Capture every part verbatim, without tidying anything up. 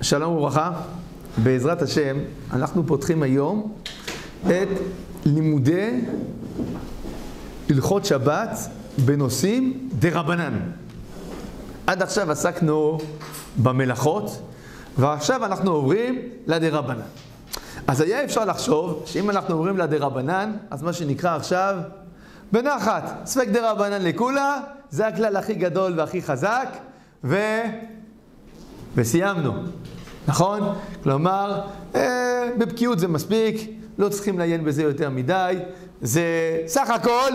שלום וברכה, בעזרת השם אנחנו פותחים היום את לימודי הלכות שבת בנושאים דרבנן. עד עכשיו עסקנו במלאכות ועכשיו אנחנו עוברים לדרבנן. אז היה אפשר לחשוב שאם אנחנו עוברים לדרבנן, אז מה שנקרא עכשיו בנחת, ספק דרבנן לכולה, זה הכלל הכי גדול והכי חזק, ו... וסיימנו. נכון? כלומר, אה, בבקיאות זה מספיק, לא צריכים לעיין בזה יותר מדי, זה סך הכל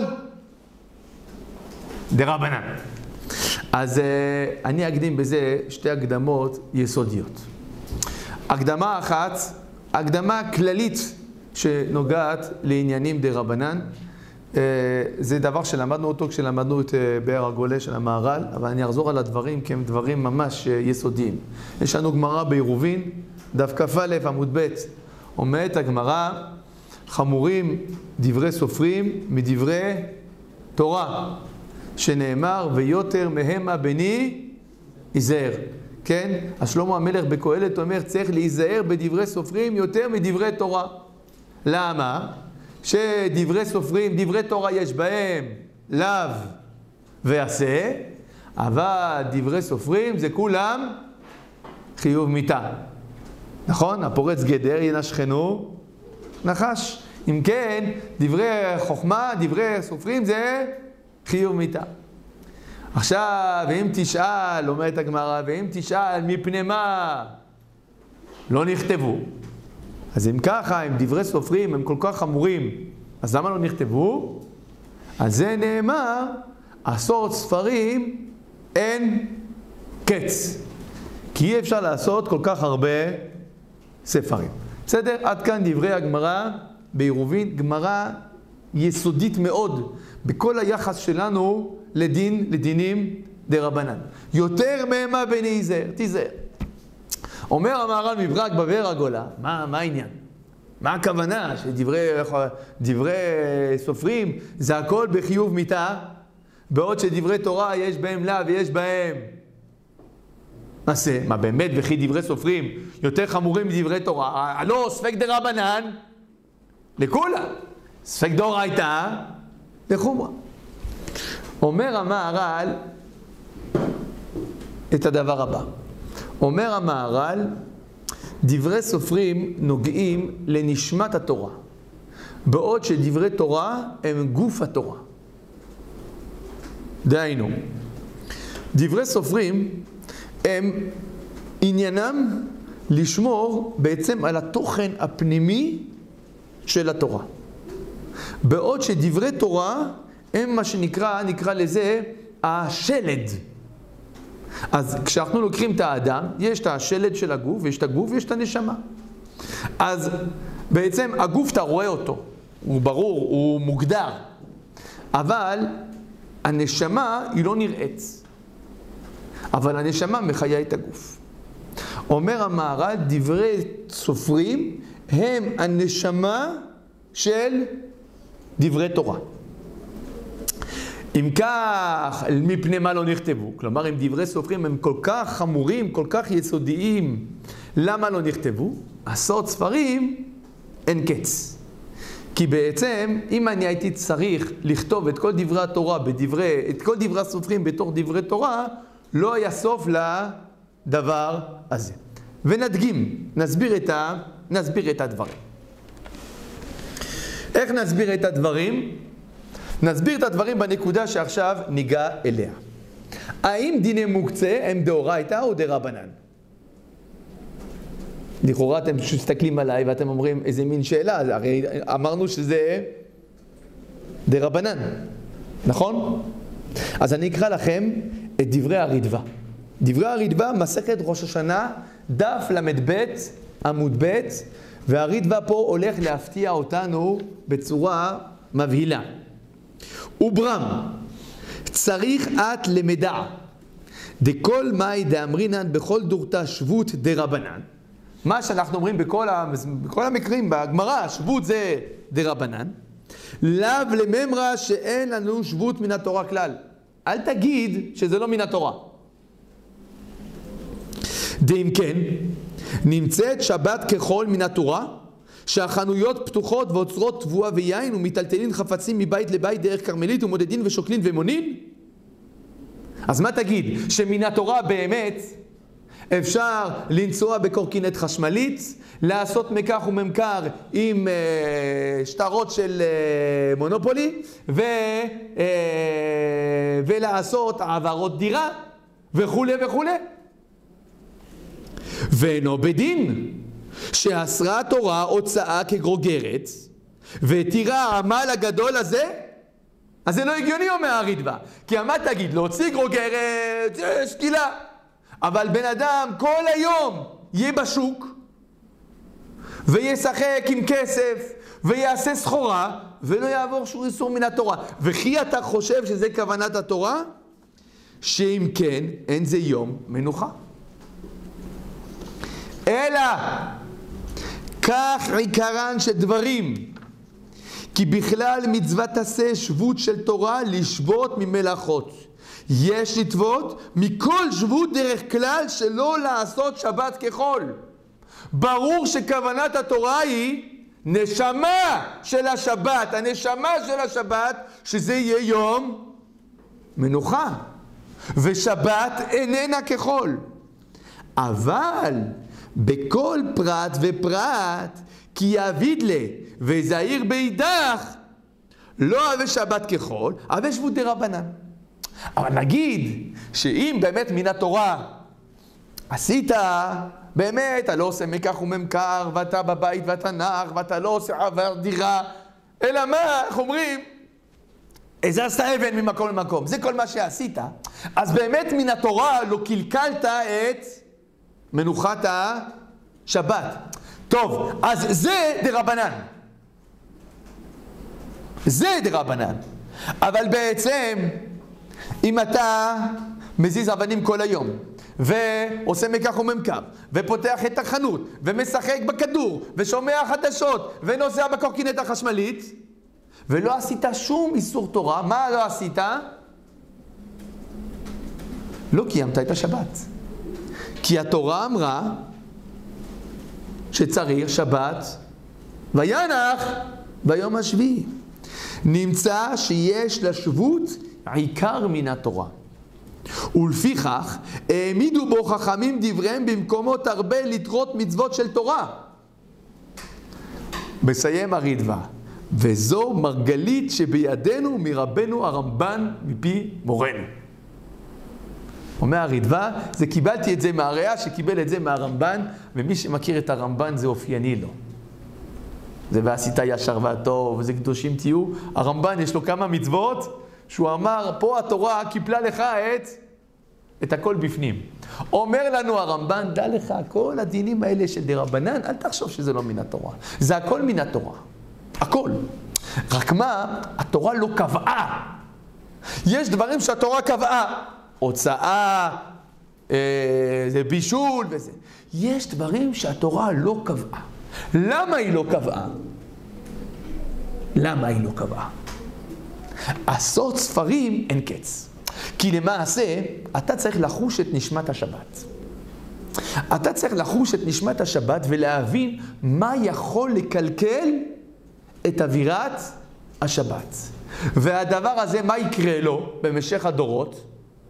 דרבנן. אז אה, אני אקדים בזה שתי הקדמות יסודיות. הקדמה אחת, הקדמה כללית שנוגעת לעניינים דרבנן, אה, זה דבר שלמדנו אותו כשלמדנו את אה, באר הגולה של המהר"ל, אבל אני אחזור על הדברים כי הם דברים ממש אה, יסודיים. יש לנו גמרא בעירובין, דף כ"א עמוד ב', אומרת הגמרא, חמורים דברי סופרים מדברי תורה, שנאמר ויותר מהמה בני ייזהר. כן? אז שלמה המלך בקהלת אומר צריך להיזהר בדברי סופרים יותר מדברי תורה. למה? שדברי סופרים, דברי תורה יש בהם לאו ועשה, אבל דברי סופרים זה כולם חיוב מיתה. נכון? הפורץ גדר ינשכנו נחש. אם כן, דברי חוכמה, דברי סופרים זה חיוב מיתה. עכשיו, ואם תשאל, אומרת הגמרא, ואם תשאל מפני מה לא נכתבו, אז אם ככה, אם דברי סופרים הם כל כך חמורים, אז למה לא נכתבו? על זה נאמר, עשרות ספרים אין קץ. כי אי אפשר לעשות כל כך הרבה ספרים. בסדר? עד כאן דברי הגמרא בעירובין, גמרא יסודית מאוד בכל היחס שלנו לדין, לדינים דרבנן. יותר מהמה בני ייזהר, תיזהר. אומר המהר"ל מברק בבאר הגולה, מה, מה העניין? מה הכוונה שדברי דברי סופרים זה הכל בחיוב מיתה, בעוד שדברי תורה יש בהם לאו ויש בהם עשה? מה באמת וכי דברי סופרים יותר חמורים מדברי תורה? הלא ספק דרבנן לכולה, ספק דאורייתא לחומרא. אומר המהר"ל את הדבר הבא. אומר המהר"ל, דברי סופרים נוגעים לנשמת התורה, בעוד שדברי תורה הם גוף התורה. דהיינו, דברי סופרים הם עניינם לשמור בעצם על התוכן הפנימי של התורה. בעוד שדברי תורה הם מה שנקרא, נקרא לזה השלד. אז כשאנחנו לוקחים את האדם, יש את השלד של הגוף, ויש את הגוף ויש את הנשמה. אז בעצם הגוף אתה רואה אותו, הוא ברור, הוא מוגדר. אבל הנשמה היא לא נראית. אבל הנשמה מחיה את הגוף. אומר המהר"ל, דברי סופרים הם הנשמה של דברי תורה. אם כך, מפני מה לא נכתבו? כלומר, אם דברי סופרים הם כל כך חמורים, כל כך יסודיים, למה לא נכתבו? עשרות ספרים אין קץ. כי בעצם, אם אני הייתי צריך לכתוב את כל דברי התורה, בדברי, את כל דברי הסופרים בתוך דברי תורה, לא היה סוף לדבר הזה. ונדגים, נסביר את, ה, נסביר את הדברים. איך נסביר את הדברים? נסביר את הדברים בנקודה שעכשיו ניגע אליה. האם דיני מוקצה הם דאורייתא או דרבנן? לכאורה אתם מסתכלים עליי ואתם אומרים איזה מין שאלה, הרי אמרנו שזה דרבנן, נכון? אז אני אקרא לכם את דברי הרדב"א. דברי הרדב"א, מסכת ראש השנה, דף למד ב' עמוד ב', והרדב"א פה הולך להפתיע אותנו בצורה מבהילה. וברם, צריך את למדע, דכל מאי דאמרינן בכל דורתא שבות דרבנן. מה שאנחנו אומרים בכל, בכל המקרים, בגמרא, שבות זה דרבנן. לאו לממרא שאין לנו שבות מן התורה כלל. אל תגיד שזה לא מן התורה. דאם כן, נמצאת שבת כחול מן התורה, שהחנויות פתוחות ואוצרות תבואה ויין ומטלטלין חפצים מבית לבית דרך כרמלית ומודדין ושוקלין ומונין? אז מה תגיד? שמן התורה באמת אפשר לנסוע בקורקינט חשמלית, לעשות מקח וממכר עם אה, שטרות של אה, מונופולי ו, אה, ולעשות העברות דירה וכו' וכו'. ואינו בדין שאסרה התורה הוצאה כגרוגרת ותירה העמל הגדול הזה? אז זה לא הגיוני, אומר הרידב"א. כי מה תגיד? להוציא גרוגרת זה שקילה. אבל בן אדם כל היום יהיה בשוק וישחק עם כסף ויעשה סחורה ולא יעבור שום איסור מן התורה. וכי אתה חושב שזה כוונת התורה? שאם כן, אין זה יום מנוחה. אלא כך עיקרן של דברים, כי בכלל מצוות עשה שבות של תורה לשבות ממלאכות. יש לטבות מכל שבות דרך כלל שלא לעשות שבת כחול. ברור שכוונת התורה היא נשמה של השבת, הנשמה של השבת, שזה יהיה יום מנוחה, ושבת איננה כחול. אבל בכל פרט ופרט כי יעביד לה וזהיר באידך לא אהבה שבת כחול, אהבה שבות דרבנן. אבל נגיד שאם באמת מן התורה עשית, באמת אתה לא עושה מקח וממכר ואתה בבית ואתה נח ואתה לא עושה עבר דירה, אלא מה, איך אומרים? הזזת אבן ממקום למקום, זה כל מה שעשית. אז באמת מן התורה לא קלקלת את מנוחת השבת. טוב, אז זה דרבנן. זה דרבנן. אבל בעצם, אם אתה מזיז אבנים כל היום, ועושה מקח וממכר, ופותח את החנות, ומשחק בכדור, ושומע חדשות, ונוסע בקורקינט החשמלית, ולא עשית שום איסור תורה, מה לא עשית? לא קיימת את השבת. כי התורה אמרה שצריך שבת וינח ביום השביעי. נמצא שיש לשבות עיקר מן התורה. ולפיכך העמידו בו חכמים דבריהם במקומות הרבה לתרות מצוות של תורה. מסיים הרידב"א, וזו מרגלית שבידינו מרבנו הרמב"ן מפי מורנו. אומר הרידב"א, זה קיבלתי את זה מהרעה שקיבל את זה מהרמב"ן, ומי שמכיר את הרמב"ן זה אופייני לו. זה ועשית ישר והטוב, וזה קדושים תהיו. הרמב"ן יש לו כמה מצוות, שהוא אמר, פה התורה קיפלה לך את, את הכל בפנים. אומר לנו הרמב"ן, דע לך, כל הדינים האלה של דרבנן, אל תחשוב שזה לא מן התורה. זה הכל מן התורה. הכל. רק מה, התורה לא קבעה. יש דברים שהתורה קבעה. הוצאה, אה, זה בישול וזה. יש דברים שהתורה לא קבעה. למה היא לא קבעה? למה היא לא קבעה? עשות ספרים אין קץ. כי למעשה, אתה צריך לחוש את נשמת השבת. אתה צריך לחוש את נשמת השבת ולהבין מה יכול לקלקל את אווירת השבת. והדבר הזה, מה יקרה לו במשך הדורות?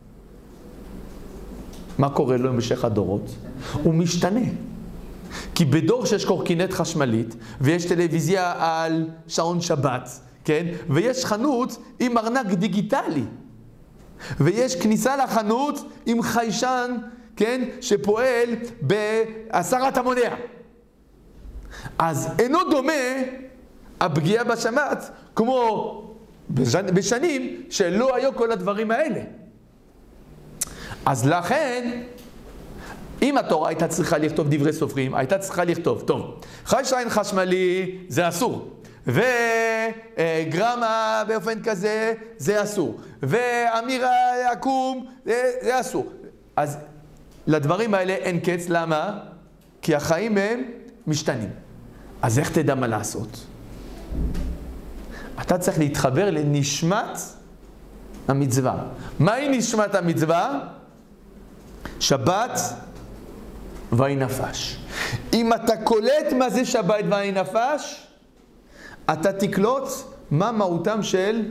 מה קורה לו במשך הדורות? הוא משתנה. כי בדור שיש קורקינט חשמלית, ויש טלוויזיה על שעון שבת, כן? ויש חנות עם ארנק דיגיטלי. ויש כניסה לחנות עם חיישן, כן? שפועל בהסרת המונע. אז אינו דומה הפגיעה בשבת, כמו בשנים שלא היו כל הדברים האלה. אז לכן, אם התורה הייתה צריכה לכתוב דברי סופרים, הייתה צריכה לכתוב, טוב, חיישן חשמלי זה אסור, וגרמה באופן כזה זה אסור, ואמירה עקום זה, זה אסור. אז לדברים האלה אין קץ, למה? כי החיים הם משתנים. אז איך תדע מה לעשות? אתה צריך להתחבר לנשמת המצווה. מהי נשמת המצווה? שבת ויהי נפש. אם אתה קולט מה זה שבת ויהי נפש, אתה תקלוט מה מהותם של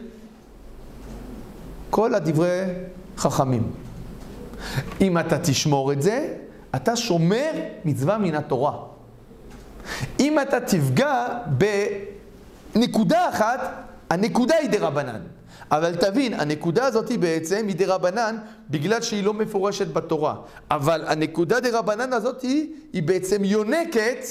כל הדברי חכמים. אם אתה תשמור את זה, אתה שומר מצווה מן התורה. אם אתה תפגע בנקודה אחת, הנקודה היא דרבנן. אבל תבין, הנקודה הזאת היא בעצם היא דרבנן בגלל שהיא לא מפורשת בתורה. אבל הנקודה דרבנן הזאת היא, היא בעצם יונקת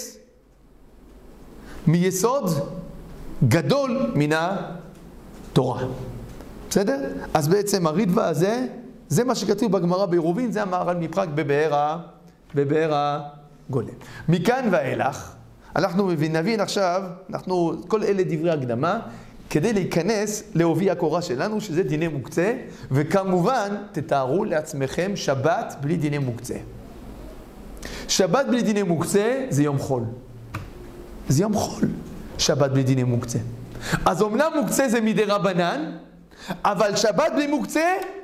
מיסוד גדול מן התורה. בסדר? אז בעצם הרידווה הזה, זה מה שכתוב בגמרא בעירובין, זה המהר"ל מפראג בבאר ה... בבאר הגולם. מכאן ואילך, אנחנו נבין עכשיו, אנחנו, כל אלה דברי הקדמה, כדי להיכנס לעובי הקורה שלנו, שזה דיני מוקצה, וכמובן, תתארו לעצמכם שבת בלי דיני מוקצה. שבת בלי דיני מוקצה זה יום חול. זה יום חול, שבת בלי דיני מוקצה. אז אומנם מוקצה זה מדי רבנן, אבל שבת בלי מוקצה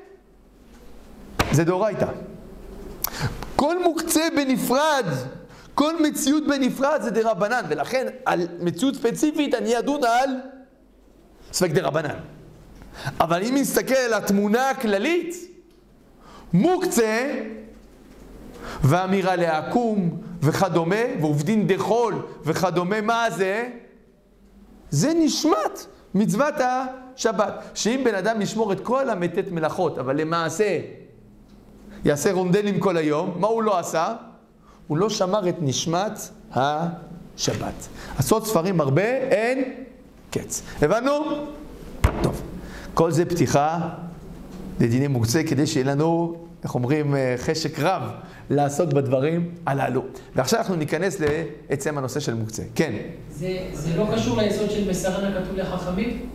זה דאורייתא. כל מוקצה בנפרד, כל מציאות בנפרד זה דרבנן, ולכן על מציאות ספציפית אני אדון על ספק דרבנן. אבל אם נסתכל על התמונה הכללית, מוקצה ואמירה להקום וכדומה, ועובדין דחול וכדומה, מה זה? זה נשמת מצוות השבת. שאם בן אדם ישמור את כל המתת מלאכות, אבל למעשה יעשה רונדלים כל היום, מה הוא לא עשה? הוא לא שמר את נשמת השבת. עשות ספרים הרבה, אין קץ. הבנו? טוב. כל זה פתיחה לדיני מוקצה, כדי שיהיה לנו, איך אומרים, חשק רב לעסוק בדברים הללו. ועכשיו אנחנו ניכנס לעצם הנושא של מוקצה. כן. זה, זה לא קשור ליסוד של מסרן הכתוב לחכמים?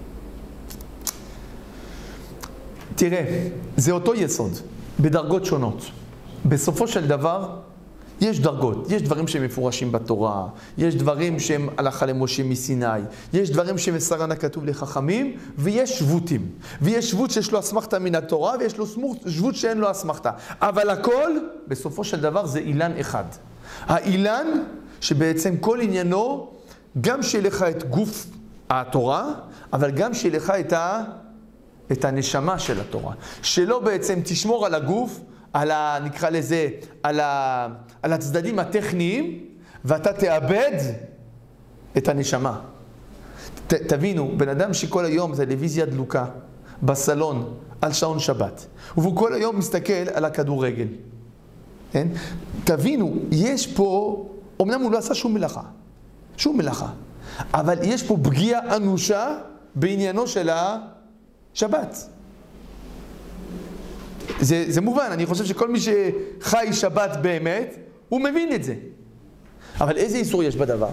תראה, זה אותו יסוד, בדרגות שונות. בסופו של דבר, יש דרגות, יש דברים שהם מפורשים בתורה, יש דברים שהם הלכה למשה מסיני, יש דברים שמסרן הכתוב לחכמים, ויש שבותים. ויש שבות שיש לו אסמכתה מן התורה, ויש לו שבות שאין לו אסמכתה. אבל הכל, בסופו של דבר, זה אילן אחד. האילן שבעצם כל עניינו, גם שיהיה לך את גוף התורה, אבל גם שיהיה לך את ה... את הנשמה של התורה. שלא בעצם תשמור על הגוף, על ה... נקרא לזה, על, ה, על הצדדים הטכניים, ואתה תאבד את הנשמה. ת, תבינו, בן אדם שכל היום טלוויזיה דלוקה, בסלון, על שעון שבת, והוא כל היום מסתכל על הכדורגל. כן? תבינו, יש פה, אמנם הוא לא עשה שום מלאכה, שום מלאכה, אבל יש פה פגיעה אנושה בעניינו של השבת. זה, זה מובן, אני חושב שכל מי שחי שבת באמת, הוא מבין את זה. אבל איזה איסור יש בדבר?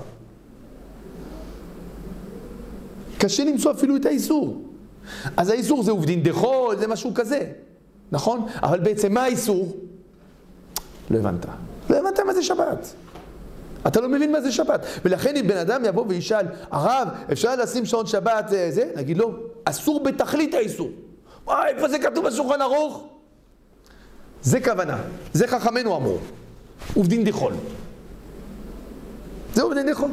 קשה למצוא אפילו את האיסור. אז האיסור זה עובדין דחול, זה משהו כזה. נכון? אבל בעצם מה האיסור? לא הבנת. לא הבנת מה זה שבת. אתה לא מבין מה זה שבת. ולכן אם בן אדם יבוא וישאל, הרב, אפשר לשים שעון שבת זה? נגיד לו, אסור בתכלית האיסור. וואי, איפה זה כתוב בשולחן ערוך? זה כוונה. זה חכמינו אמרו. עובדין דחול. זה עובדין דחול.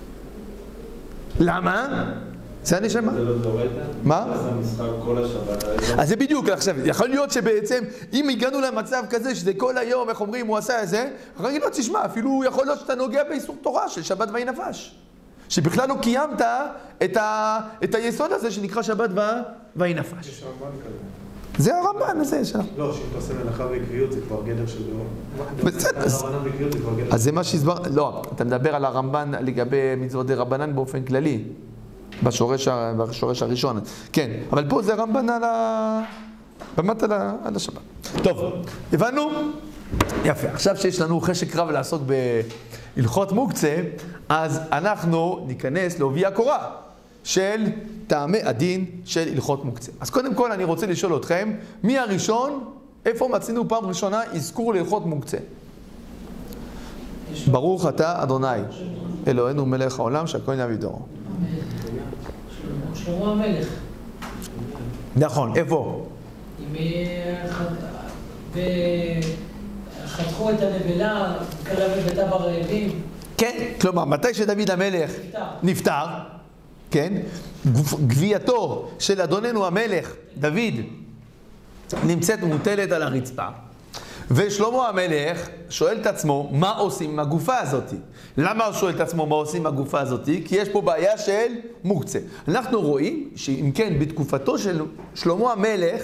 למה? זה הנשמה. זה לא דאורייתא? מה? זה המשחק כל השבת. אז זה בדיוק, עכשיו, יכול להיות שבעצם, אם הגענו למצב כזה, שזה כל היום, איך אומרים, הוא עשה את זה, רק לא תשמע, אפילו יכול להיות שאתה נוגע באיסור תורה של שבת ויהי נפש. שבכלל לא קיימת את, ה, את היסוד הזה שנקרא שבת ויהי נפש. יש רמב"ן כזה. זה הרמב"ן הזה שלנו. לא, שאם אתה עושה מלאכה ועקביות זה כבר גדר של דאורייתא. בסדר. הרמב"ן ועקביות זה כבר גדר. אז זה מה שהסבר, לא, אתה מדבר על הרמב"ן לגבי מצוות דרבנן באופן כללי. בשורש, בשורש הראשון. כן, אבל פה זה רמב"ן על ה... באמת על, ה... על השבת. טוב, הבנו? יפה. עכשיו שיש לנו חשק רב לעסוק בהלכות מוקצה, אז אנחנו ניכנס לעובי הקורה של טעמי הדין של הלכות מוקצה. אז קודם כל אני רוצה לשאול אתכם, מי הראשון, איפה מצינו פעם ראשונה אזכור להלכות מוקצה? ברוך אתה אדוני, אלוהינו מלך העולם שהכל נהיה בדברו. שלמה המלך. נכון, איפה? עם חתכו את הנבלה, קרב לביתה ברעבים. כן, כלומר, מתי שדוד המלך נפטר. נפטר, כן, גווייתו של אדוננו המלך, דוד, נמצאת מוטלת על הרצפה. ושלמה המלך שואל את עצמו, מה עושים עם הגופה הזאת? למה הוא שואל את עצמו מה עושים עם הגופה הזאת? כי יש פה בעיה של מוקצה. אנחנו רואים שאם כן, בתקופתו של שלמה המלך,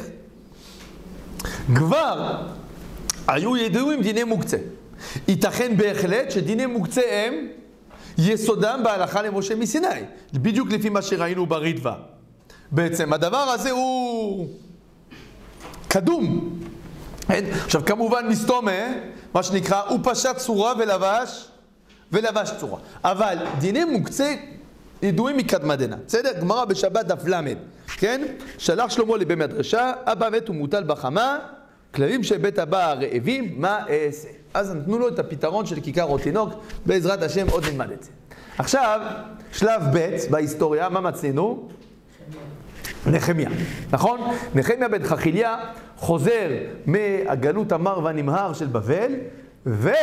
כבר היו ידועים דיני מוקצה. ייתכן בהחלט שדיני מוקצה הם יסודם בהלכה למשה מסיני. בדיוק לפי מה שראינו בריטב"א. בעצם הדבר הזה הוא קדום. עכשיו כמובן מסתומה, מה שנקרא, הוא פשט צורה ולבש, ולבש צורה. אבל דיני מוקצה ידועים מקדמה דנא. בסדר? גמרא בשבת דף למד. כן? שלח שלמה לבית מדרשה, אבא מת ומוטל בחמה, כללים של בית הבא רעבים, מה אעשה? אז נתנו לו את הפתרון של כיכר או תינוק, בעזרת השם עוד נלמד את זה. עכשיו, שלב ב' בהיסטוריה, מה מצאנו? נחמיה, נכון? נחמיה בן חכיליה חוזר מהגלות המר והנמהר של בבל, והוא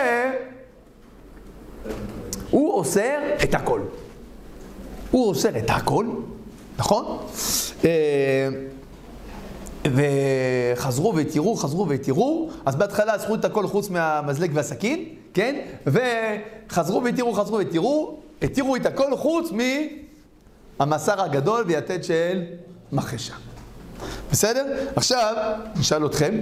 אוסר את הכל. הוא אוסר את הכל, נכון? וחזרו והתירו, חזרו והתירו, אז בהתחלה אסרו את הכל חוץ מהמזלג והסכין, כן? וחזרו והתירו, חזרו והתירו, התירו את הכל חוץ מהמסר הגדול ויתד של מחשה. בסדר? עכשיו, נשאל אתכם,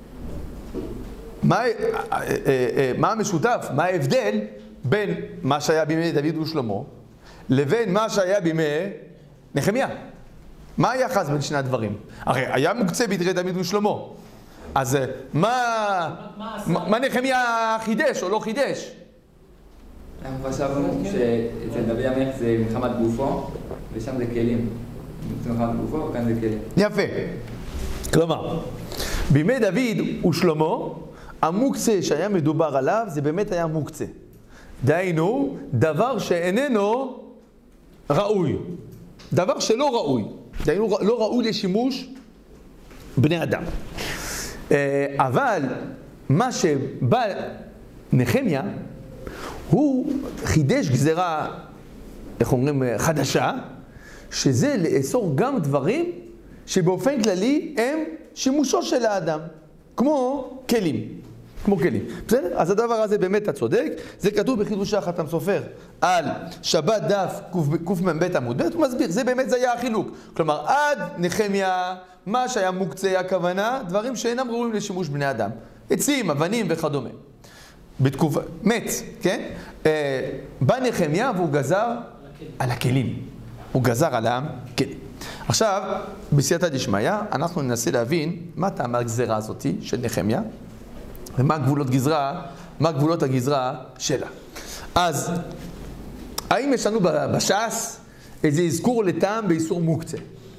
מה, מה המשותף, מה ההבדל בין מה שהיה בימי דוד ושלמה לבין מה שהיה בימי נחמיה? מה היחס בין שני הדברים? הרי היה מוקצה בידי דוד ושלמה. אז מה, מה נחמיה חידש או לא חידש? אנחנו חשבנו שאצל דוד המלך זה מלחמת גופו, ושם זה כלים. זה מלחמת גופו, וכאן זה כלים. יפה. כלומר, בימי דוד ושלמה, המוקצה שהיה מדובר עליו, זה באמת היה מוקצה. דהיינו, דבר שאיננו ראוי. דבר שלא ראוי. דהיינו, לא ראוי לשימוש בני אדם. אבל מה שבא נחמיה, הוא חידש גזרה, איך אומרים, חדשה, שזה לאסור גם דברים שבאופן כללי הם שימושו של האדם, כמו כלים, כמו כלים. בסדר? אז הדבר הזה באמת אתה צודק, זה כתוב בחידושי החתם סופר על שבת דף קמ"ב עמוד ב', הוא מסביר, זה באמת זה היה החילוק. כלומר, עד נחמיה, מה שהיה מוקצה הכוונה, דברים שאינם ראויים לשימוש בני אדם, עצים, אבנים וכדומה. בתקופה, מת, כן? אה, בא נחמיה והוא גזר על הכלים. הוא גזר על הכלים. עכשיו, בסייעתא דשמיא, אנחנו ננסה להבין מה טעם הגזרה הזאת של נחמיה, ומה גבולות גזרה, מה גבולות הגזרה שלה. אז, האם יש לנו בש"ס איזה אזכור לטעם באיסור מוקצה?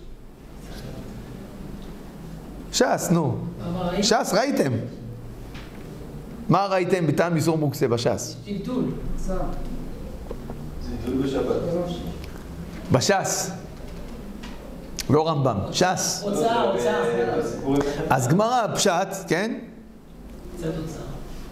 ש"ס, נו. ש"ס, ראיתם? מה ראיתם בטעם באיסור מוקצה בש"ס? טלטול. זה טלטול בשבת. בש"ס. לא רמב"ם, ש"ס. הוצאה, הוצאה. אז גמרא פשט, כן? קצת הוצאה.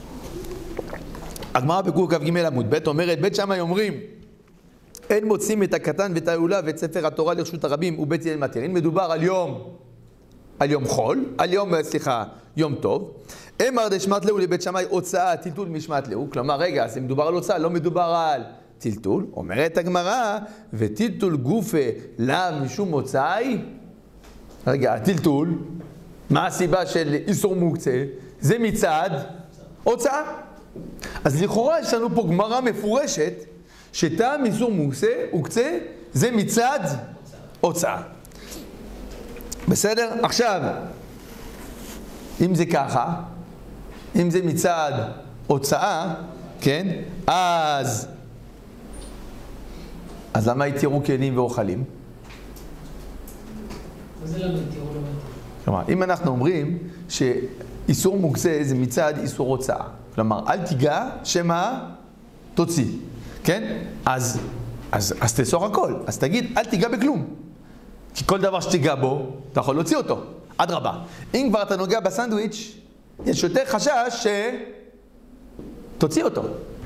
הגמרא בקכ"ג עמוד ב' אומרת, בית שמאי אומרים, אין מוצאים את הקטן ואת העולה ואת ספר התורה לרשות הרבים ובית הלל מתירין. מדובר על יום, על יום חול, על יום, סליחה, יום טוב. אמר דשמט להו לבית שמאי הוצאה, טלטול משמט להו. כלומר, רגע, אז מדובר על הוצאה, לא מדובר על טלטול. אומרת הגמרא, וטלטול גופה לה משום הוצאי. רגע, הטלטול, מה הסיבה של איסור מוקצה? זה מצד הוצאה. אז לכאורה יש לנו פה גמרא מפורשת, שטעם איסור מוקצה, הוקצה, זה מצד הוצאה. בסדר? עכשיו, אם זה ככה, אם זה מצד הוצאה, כן? אז, אז למה יתירו כלים ואוכלים? מה זה למה יתירו לא מתירו? כלומר, אם אנחנו אומרים שאיסור מוקצה זה מצד איסור הוצאה, כלומר, אל תיגע, שמה? תוציא, כן? אז, אז, אז תאסור הכל, אז תגיד, אל תיגע בכלום. כי כל דבר שתיגע בו, אתה יכול להוציא אותו. אדרבה. אם כבר אתה נוגע בסנדוויץ', יש יותר חשש תוציא אותו.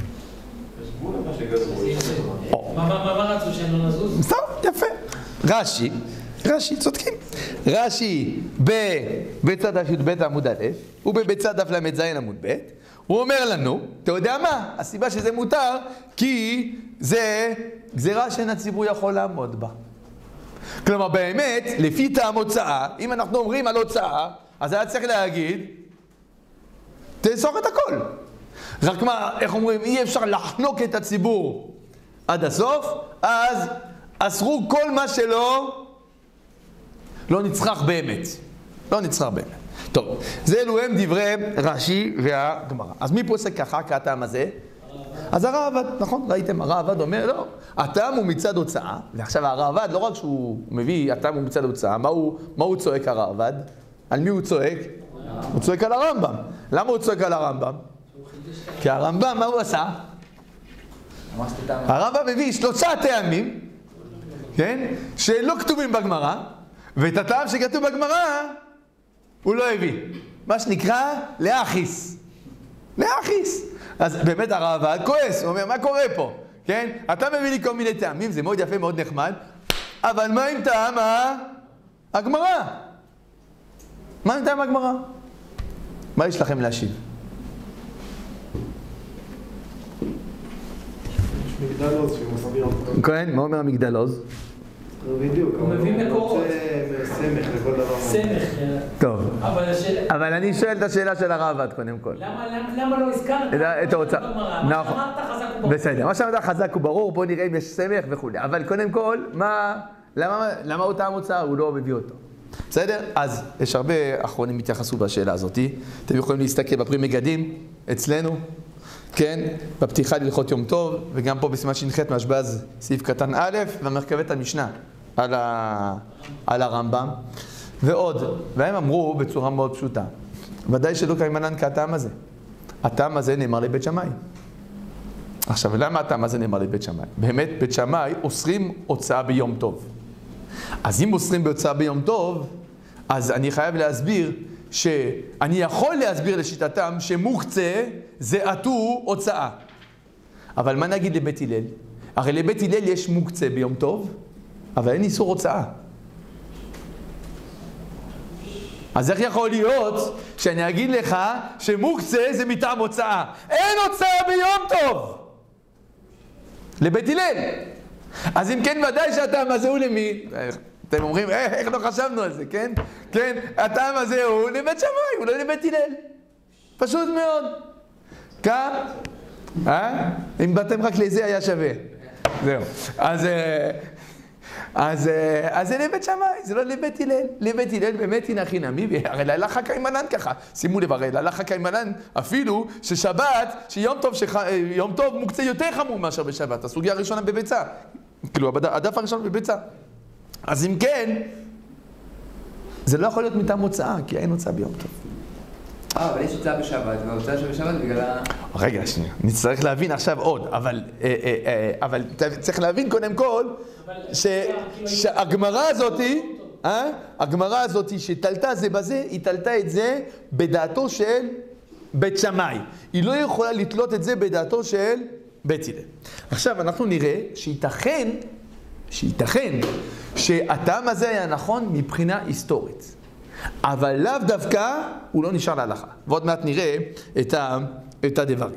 מה רצו שהם לא נזוז? טוב, יפה. רש"י, רש"י, צודקים. רש"י בצד י"ב עמוד א' ובצד דף ל"ז עמוד ב', הוא אומר לנו, אתה יודע מה? הסיבה שזה מותר, כי זה גזירה שאין הציבור יכול לעמוד בה. כלומר, באמת, לפי טעם הוצאה, אם אנחנו אומרים על הוצאה, אז היה צריך להגיד, תאסור את הכל. רק מה, איך אומרים, אי אפשר לחנוק את הציבור עד הסוף, אז אסרו כל מה שלא לא נצרך באמת. לא נצרך באמת. טוב, זה אלו הם דברי רש"י והגמרא. אז מי פוסק ככה כהטעם הזה? אז הראב"ד, נכון? ראיתם, הראב"ד אומר, לא, הטעם הוא מצד הוצאה, ועכשיו הראב"ד, לא רק שהוא מביא, הטעם הוא מצד הוצאה, מה הוא, מה הוא צועק הראב"ד? על מי הוא צועק? הוא צועק על הרמב"ם. למה הוא צועק על הרמב"ם? כי הרמב"ם, מה הוא עשה? הרמב"ם מביא שלושה טעמים, כן? שלא כתובים בגמרא, ואת הטעם שכתוב בגמרא, הוא לא הביא. מה שנקרא, להכיס. להכיס. אז באמת הראב"ד כועס, הוא אומר, מה קורה פה? כן? אתה מביא לי כל מיני טעמים, זה מאוד יפה, מאוד נחמד, אבל מה עם טעם הגמרא? מה עם טעם הגמרא? מה יש לכם להשיב? יש מגדל עוז שמסביר אותו. כן, מה אומר המגדל עוז? בדיוק, הוא מביא מקורות. סמך לכל דבר. סמך. טוב. אבל השאלה... אבל אני שואל את השאלה של הראב"ד קודם כל. למה לא הזכרת? את ההוצאה. מה שאמרת חזק וברור. בסדר, מה שאמרת חזק וברור, בוא נראה אם יש סמך וכו'. אבל קודם כל, מה... למה הוא טעם הוצאה? הוא לא מביא אותו. בסדר? אז יש הרבה אחרונים התייחסו בשאלה הזאת. אתם יכולים להסתכל בפרי מגדים אצלנו, כן? בפתיחה להלכות יום טוב, וגם פה בסימן ש"ח משבז סעיף קטן א', והמרכבת המשנה על, ה... על הרמב"ם. ועוד, והם אמרו בצורה מאוד פשוטה, ודאי שלא קיימנן כהטעם הזה. הטעם הזה נאמר לבית שמאי. עכשיו, למה הטעם הזה נאמר לבית שמאי? באמת, בית שמאי אוסרים הוצאה ביום טוב. אז אם אוסרים בהוצאה ביום טוב, אז אני חייב להסביר שאני יכול להסביר לשיטתם שמוקצה זה עטו הוצאה. אבל מה נגיד לבית הלל? הרי לבית הלל יש מוקצה ביום טוב, אבל אין איסור הוצאה. אז איך יכול להיות שאני אגיד לך שמוקצה זה מטעם הוצאה? אין הוצאה ביום טוב! לבית הלל. אז אם כן, ודאי שהטעם הזה הוא למי? אתם אומרים, איך, איך לא חשבנו על זה, כן? כן, הטעם הזה הוא לבית שמאי, הוא לא לבית הלל. פשוט מאוד. כך? אה? אם באתם רק לזה היה שווה. זהו. אז... אז, אז זה לבית שמאי, זה לא לבית הלל. לבית הלל באמת הנה חינמי, הרי להלכה קיימנן ככה. שימו לב, הרי להלכה קיימנן אפילו ששבת, שיום טוב, שח... יום טוב מוקצה יותר חמור מאשר בשבת. הסוגיה הראשונה בביצה. כאילו, הדף הראשון בביצה. אז אם כן, זה לא יכול להיות מטעם הוצאה, כי אין הוצאה ביום טוב. אה, אבל יש הוצאה בשבת, וההוצאה שבשבת בגלל ה... רגע, שנייה, נצטרך להבין עכשיו עוד, אבל, אה, אה, אה, אבל צריך להבין קודם כל, ש, שהגמרא הזאת, אה? הגמרא הזאת שתלתה זה בזה, היא תלתה את זה בדעתו של בית שמאי. היא לא יכולה לתלות את זה בדעתו של בית הלל. עכשיו אנחנו נראה שייתכן, שייתכן שהטעם הזה היה נכון מבחינה היסטורית. אבל לאו דווקא הוא לא נשאר להלכה. ועוד מעט נראה את, ה, את הדברים.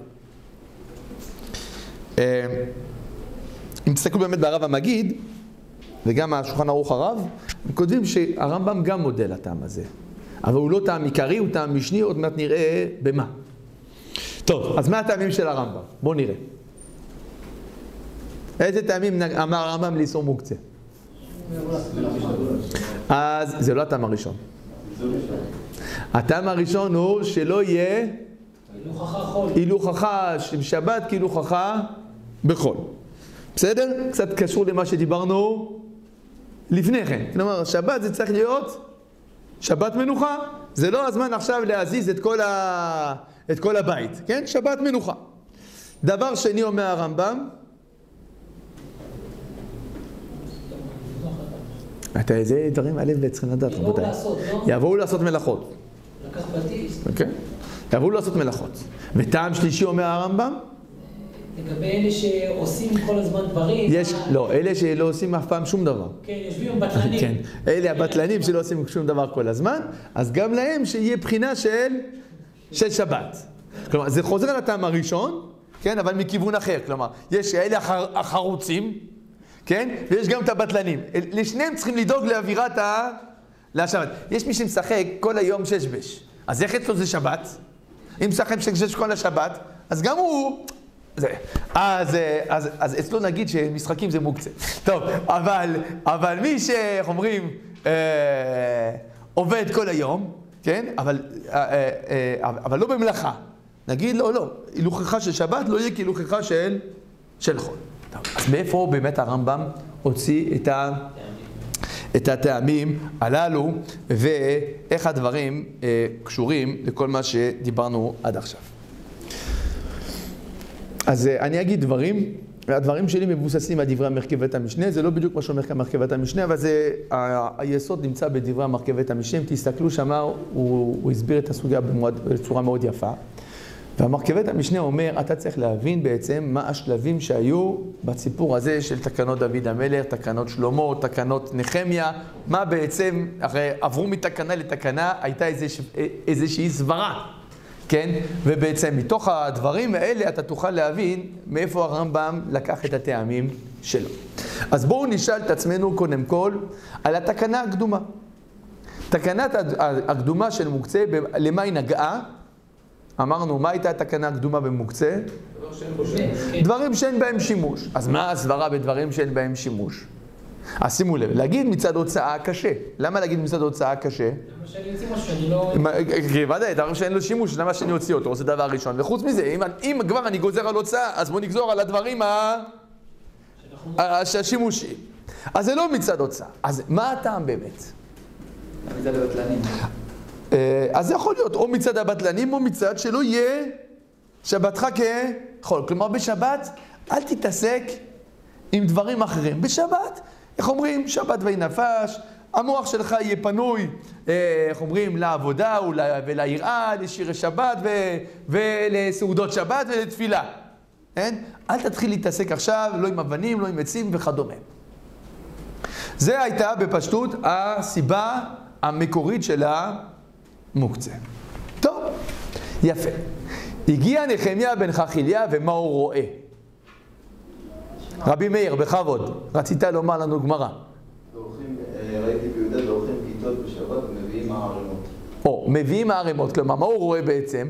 אם תסתכלו באמת ברב המגיד, וגם השולחן ערוך הרב, הם כותבים שהרמב"ם גם מודל הטעם הזה. אבל הוא לא טעם עיקרי, הוא טעם משני, עוד מעט נראה במה. טוב, אז מה הטעמים של הרמב"ם? בואו נראה. איזה טעמים אמר הרמב"ם לאיסור מוקצה? אז זה לא הטעם הראשון. הטעם הראשון הוא שלא יהיה הילוך שבת כהילוך בחול. בסדר? קצת קשור למה שדיברנו לפני כן. כלומר, שבת זה צריך להיות שבת מנוחה. זה לא הזמן עכשיו להזיז את כל, ה... את כל הבית. כן? שבת מנוחה. דבר שני אומר הרמב"ם, אתה איזה דברים האלה וצריכים לדעת, רבותיי. יבואו לעשות מלאכות. לקח פטיש. אוקיי? יבואו לעשות מלאכות. וטעם שלישי אומר הרמב"ם? לגבי אלה שעושים כל הזמן דברים. יש, לא, אלה שלא עושים אף פעם שום דבר. כן, יושבים בטלנים. כן, אלה הבטלנים שלא עושים שום דבר כל הזמן, אז גם להם שיהיה בחינה של, של שבת. כלומר, זה חוזר על הטעם הראשון, כן, אבל מכיוון אחר. כלומר, יש אלה החר, החרוצים, כן, ויש גם את הבטלנים. לשניהם צריכים לדאוג לאווירת ה... לשבת. יש מי שמשחק כל היום שש-בש. אז איך אצלו זה שבת? אם משחק שש כל השבת, אז גם הוא... זה. אז, אז, אז אצלו נגיד שמשחקים זה מוקצה. טוב, אבל, אבל מי שאומרים, אה, עובד כל היום, כן? אבל, אה, אה, אבל לא במלאכה. נגיד לא, לא. הילוכחה של שבת לא יהיה כהילוכחה של, של חול. טוב, אז מאיפה באמת הרמב"ם הוציא את ה... את הטעמים הללו, ואיך הדברים אה, קשורים לכל מה שדיברנו עד עכשיו. אז אה, אני אגיד דברים, הדברים שלי מבוססים על דברי מרכבת המשנה, זה לא בדיוק מה שאומר כאן מרכבת המשנה, אבל זה, ה- היסוד נמצא בדברי מרכבת המשנה, אם תסתכלו שמה, הוא, הוא הסביר את הסוגיה במועד, בצורה מאוד יפה. והמרכבת המשנה אומר, אתה צריך להבין בעצם מה השלבים שהיו בסיפור הזה של תקנות דוד המלך, תקנות שלמה, תקנות נחמיה, מה בעצם, אחרי עברו מתקנה לתקנה, הייתה איזוש, איזושהי סברה, כן? ובעצם מתוך הדברים האלה אתה תוכל להבין מאיפה הרמב"ם לקח את הטעמים שלו. אז בואו נשאל את עצמנו קודם כל על התקנה הקדומה. תקנת הקדומה של מוקצה, למה היא נגעה? אמרנו, מה הייתה התקנה הקדומה במוקצה? דברים שאין בהם שימוש. אז מה הסברה בדברים שאין בהם שימוש? אז שימו לב, להגיד מצד הוצאה קשה. למה להגיד מצד הוצאה קשה? למה שאני יוציא משהו שאני לא... כי ודאי, דבר שאין לו שימוש, למה שאני אוציא אותו? זה דבר ראשון. וחוץ מזה, אם, אם כבר אני גוזר על הוצאה, אז בוא נגזור על הדברים ה... השימושיים. אז זה לא מצד הוצאה. אז מה הטעם באמת? מצד הבטלנים. אז זה יכול להיות או מצד הבטלנים או מצד שלא יהיה שבתך כחול. כלומר בשבת אל תתעסק עם דברים אחרים. בשבת, איך אומרים? שבת ויהי נפש, המוח שלך יהיה פנוי, איך אומרים? לעבודה וליראה, לשירי שבת ולסעודות שבת ולתפילה. אין? אל תתחיל להתעסק עכשיו, לא עם אבנים, לא עם עצים וכדומה. זה הייתה בפשטות הסיבה המקורית של המוקצה. טוב, יפה. הגיע נחמיה בן חכיליה ומה הוא רואה? רבי מאיר, בכבוד, רצית לומר לנו גמרא. ראיתי ביהודה דורכים כיתות בשבת ומביאים הערימות. או, מביאים הערימות, כלומר, מה הוא רואה בעצם?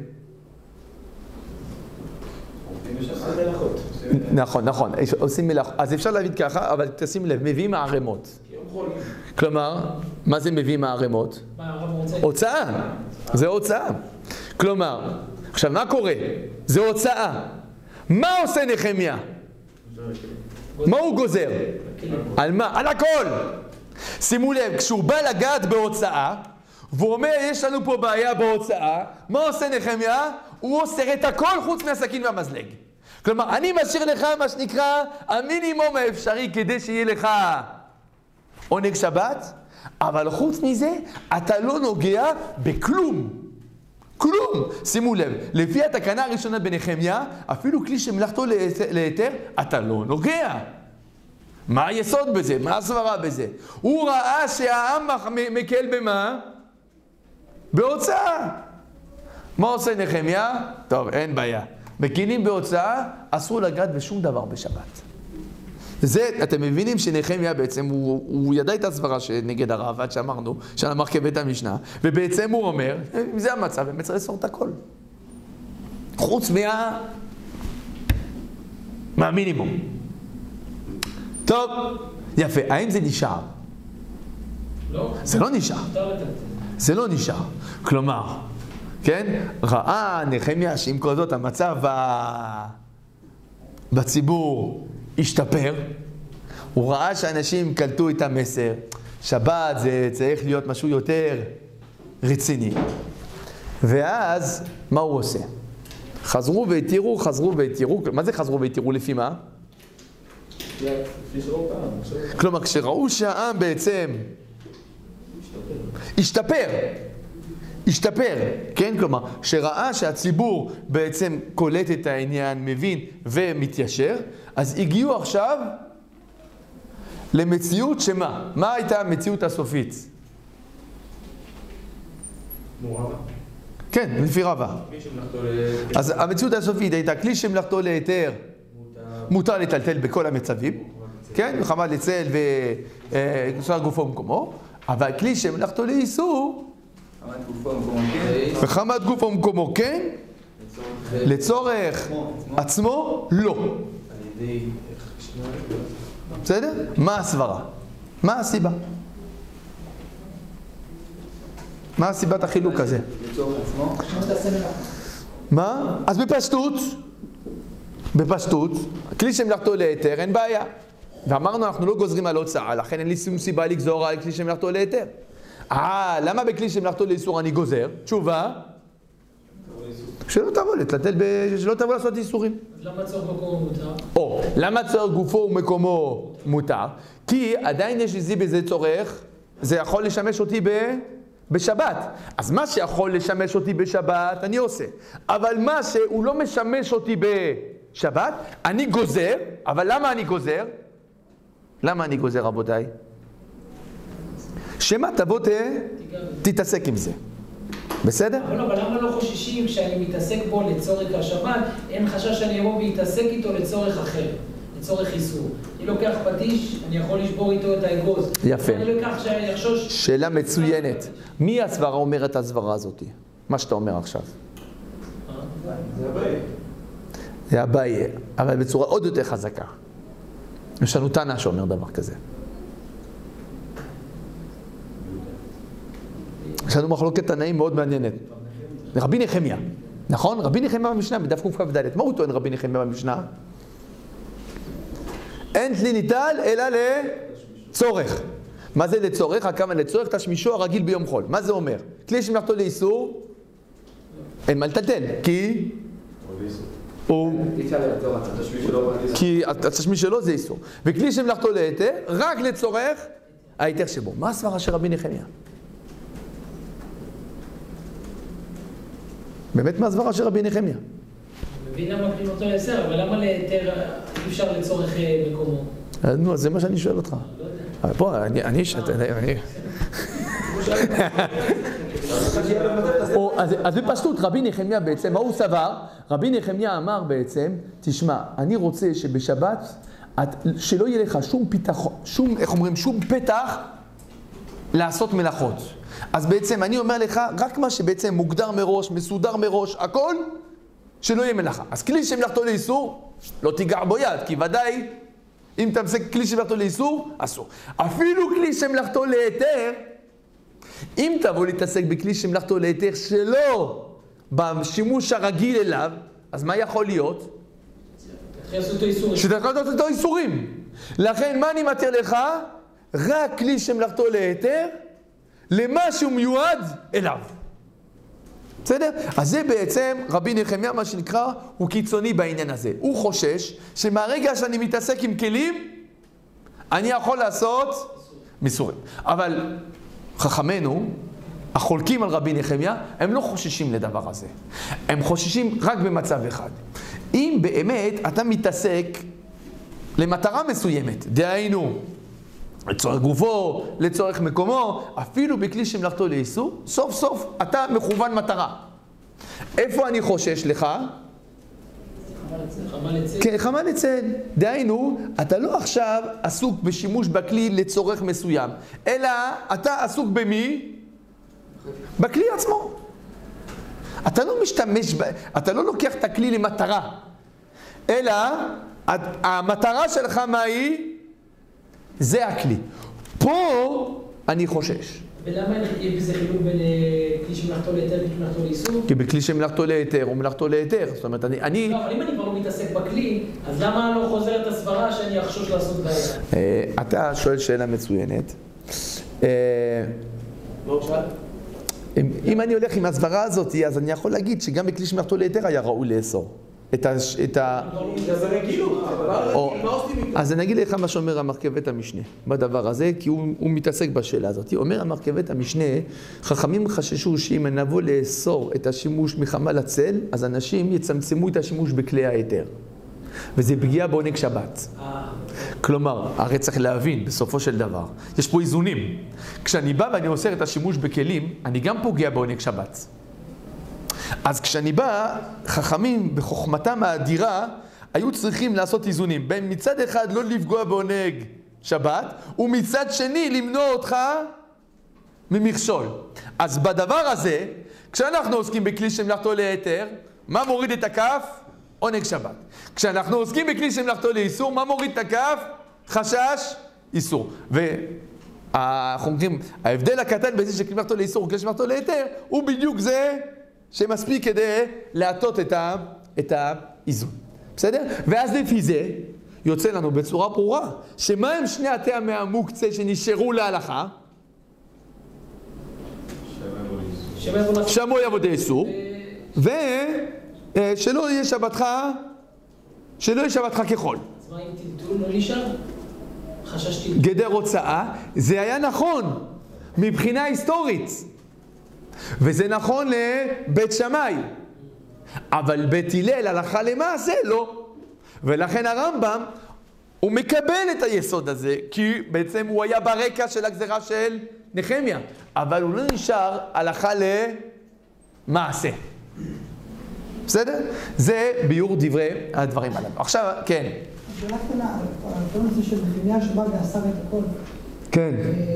נכון, נכון, עושים מלאכות. אז אפשר להגיד ככה, אבל תשים לב, מביאים הערימות. כלומר, מה זה מביאים הערימות? הוצאה. זה הוצאה. כלומר, עכשיו מה קורה? זה הוצאה. מה עושה נחמיה? מה הוא גוזר? על מה? על הכל. שימו לב, כשהוא בא לגעת בהוצאה, והוא אומר, יש לנו פה בעיה בהוצאה, מה עושה נחמיה? הוא אוסר את הכל חוץ מהסכין והמזלג. כלומר, אני משאיר לך מה שנקרא המינימום האפשרי כדי שיהיה לך עונג שבת, אבל חוץ מזה, אתה לא נוגע בכלום. כלום. שימו לב, לפי התקנה הראשונה בנחמיה, אפילו כלי שמלאכתו להיתר, אתה לא נוגע. מה היסוד בזה? מה הסברה בזה? הוא ראה שהעם מקל במה? בהוצאה. מה עושה נחמיה? טוב, אין בעיה. מקילים בהוצאה, אסור לגעת בשום דבר בשבת. זה, אתם מבינים שנחמיה בעצם, הוא, הוא ידע את הסברה שנגד הרב, עד שאמרנו, של המרכבת המשנה, ובעצם הוא אומר, אם זה המצב, באמת צריך לסור את הכל. חוץ מה... מהמינימום. טוב, יפה. האם זה נשאר? לא. זה לא נשאר. זה לא נשאר. כלומר, כן? ראה נחמיה שעם כל זאת המצב ב... בציבור השתפר. הוא ראה שאנשים קלטו את המסר. שבת זה צריך להיות משהו יותר רציני. ואז, מה הוא עושה? חזרו והתירו, חזרו והתירו. מה זה חזרו והתירו לפי מה? כלומר, כשראו שהעם בעצם השתפר, השתפר, כן? כלומר, שראה שהציבור בעצם קולט את העניין, מבין ומתיישר, אז הגיעו עכשיו למציאות שמה? מה הייתה המציאות הסופית? מורבה. כן, לפי רבה. אז המציאות הסופית הייתה כלי שמלאכתו להיתר, מותר לטלטל בכל המצבים, כן? מחמת לצל וסר גופו במקומו, אבל כלי שמלאכתו לאיסור, וחמת גופו במקומו כן, לצורך עצמו לא. בסדר? מה הסברה? מה הסיבה? מה הסיבת החילוק הזה? מה? אז בפשטות, בפשטות, כלי שמלאכתו להיתר אין בעיה. ואמרנו אנחנו לא גוזרים על הוצאה, לכן אין לי שום סיבה לגזור על כלי שמלאכתו להיתר. אה, למה בכלי שמלאכתו לאיסור אני גוזר? תשובה? שלא תבוא לטלטל, שלא תבוא לעשות איסורים. אז למה צורך מקומו מותר? או, למה צורך גופו ומקומו מותר? כי עדיין יש לי בזה צורך, זה יכול לשמש אותי ב... בשבת. אז מה שיכול לשמש אותי בשבת, אני עושה. אבל מה שהוא לא משמש אותי בשבת, אני גוזר. אבל למה אני גוזר? למה אני גוזר, רבותיי? שמה תבוא ת... תתעסק עם זה. בסדר? אבל, אבל למה לא חוששים כשאני מתעסק בו לצורך השבת, אין חשש שאני אבוא ויתעסק איתו לצורך אחר, לצורך איסור. אני לוקח פטיש, אני יכול לשבור איתו את האגוז. יפה. אני לוקח שאני אחשוש... שאלה מצוינת. מי הסברה אומרת את הסברה הזאת? מה שאתה אומר עכשיו. זה הבעיה. זה הבעיה, אבל בצורה עוד יותר חזקה. יש לנו טענה שאומר דבר כזה. יש לנו מחלוקת תנאים מאוד מעניינת. רבי נחמיה, נכון? רבי נחמיה במשנה, בדף קכ"ד. מה הוא טוען רבי נחמיה במשנה? אין תלי ניטל אלא לצורך. מה זה לצורך? הכוונה לצורך תשמישו הרגיל ביום חול. מה זה אומר? כלי שמלאכתו לאיסור, אין מה לטלטל, כי... הוא... כי התשמיש שלו זה איסור. וכלי שמלאכתו להיתר, רק לצורך ההיתר שבו. מה הסברה של רבי נחמיה? באמת מה הסברה של רבי נחמיה? מבין למה מקדים אותו להיסר, אבל למה להיתר אי אפשר לצורך מקומו? נו, אז זה מה שאני שואל אותך. אבל פה, אני... אני... אז בפשטות, רבי נחמיה בעצם, מה הוא סבר? רבי נחמיה אמר בעצם, תשמע, אני רוצה שבשבת, שלא יהיה לך שום פתח, שום, איך אומרים, שום פתח לעשות מלאכות. אז בעצם אני אומר לך, רק מה שבעצם מוגדר מראש, מסודר מראש, הכל, שלא יהיה מלאכה. אז כלי שמלאכתו לאיסור, לא תיגע בו יד, כי ודאי, אם אתה מסק כלי שמלאכתו לאיסור, אסור. אפילו כלי שמלאכתו להיתר, אם תבוא להתעסק בכלי שמלאכתו להיתר שלא בשימוש הרגיל אליו, אז מה יכול להיות? שתתחיל לעשות אותו איסורים. לכן מה אני מתיר לך? רק כלי שמלאכתו להיתר, למה שהוא מיועד אליו. בסדר? אז זה בעצם רבי נחמיה, מה שנקרא, הוא קיצוני בעניין הזה. הוא חושש שמהרגע שאני מתעסק עם כלים, אני יכול לעשות מיסורים. אבל חכמינו, החולקים על רבי נחמיה, הם לא חוששים לדבר הזה. הם חוששים רק במצב אחד. אם באמת אתה מתעסק למטרה מסוימת, דהיינו, לצורך גופו, לצורך מקומו, אפילו בכלי שמלאכתו לאיסור, סוף סוף אתה מכוון מטרה. איפה אני חושש לך? כן, חמה לצל. דהיינו, אתה לא עכשיו עסוק בשימוש בכלי לצורך מסוים, אלא אתה עסוק במי? בכלי עצמו. אתה לא משתמש, ב... אתה לא לוקח את הכלי למטרה, אלא המטרה שלך מה היא? זה הכלי. פה אני חושש. ולמה יש בזה חילוק בין כלי שמלאכתו להיתר וכלי שמלאכתו לאיסור? כי בכלי שמלאכתו להיתר או מלאכתו להיתר. זאת אומרת, אני... אני... לא, אבל אם אני כבר לא מתעסק בכלי, אז למה לא חוזר את הסברה שאני אחשוש לעשות בעיה? אתה שואל שאלה מצוינת. אם אני הולך עם הסברה הזאת, אז אני יכול להגיד שגם בכלי שמלאכתו להיתר היה ראוי לאסור. את ה... זה רגילות, מה עושים איתו? אז אני אגיד לך מה שאומר המרכבת המשנה בדבר הזה, כי הוא, הוא מתעסק בשאלה הזאת. אומר המרכבת המשנה, חכמים חששו שאם נבוא לאסור את השימוש מחמה לצל, אז אנשים יצמצמו את השימוש בכלי ההיתר. וזה פגיעה בעונג שבת. כלומר, הרי צריך להבין, בסופו של דבר, יש פה איזונים. כשאני בא ואני אוסר את השימוש בכלים, אני גם פוגע בעונג שבת. אז כשאני בא, חכמים בחוכמתם האדירה, היו צריכים לעשות איזונים. בין מצד אחד לא לפגוע בעונג שבת, ומצד שני למנוע אותך ממכשול. אז בדבר הזה, כשאנחנו עוסקים בכלי שמלאכתו להיתר, מה מוריד את הכף? עונג שבת. כשאנחנו עוסקים בכלי שמלאכתו לאיסור, מה מוריד את הכף? חשש, איסור. ואנחנו אומרים, ההבדל הקטן בזה שכלי מלאכתו לאיסור וכלי שמלאכתו להיתר, הוא בדיוק זה שמספיק כדי להטות את, ה... את האיזון. בסדר? ואז לפי זה יוצא לנו בצורה ברורה, שמה הם שני הטעמי המוקצה שנשארו להלכה? שמוע יבוא דאיסור, ושלא יהיה שבתך, שלא יהיה שבתך כחול. אז מה אם טלטול לא נשאר? חששתי. גדר הוצאה, זה היה נכון מבחינה היסטורית, וזה נכון לבית שמאי, אבל בית הלל הלכה למעשה לא. ולכן הרמב"ם הוא מקבל את היסוד הזה, כי בעצם הוא היה ברקע של הגזרה של נחמיה, אבל הוא לא נשאר הלכה למעשה. בסדר? זה ביור דברי הדברים הללו. עכשיו, כן. השאלה קטנה, הפעם הזה של נחמיה שבא ועשה את הכל. כן.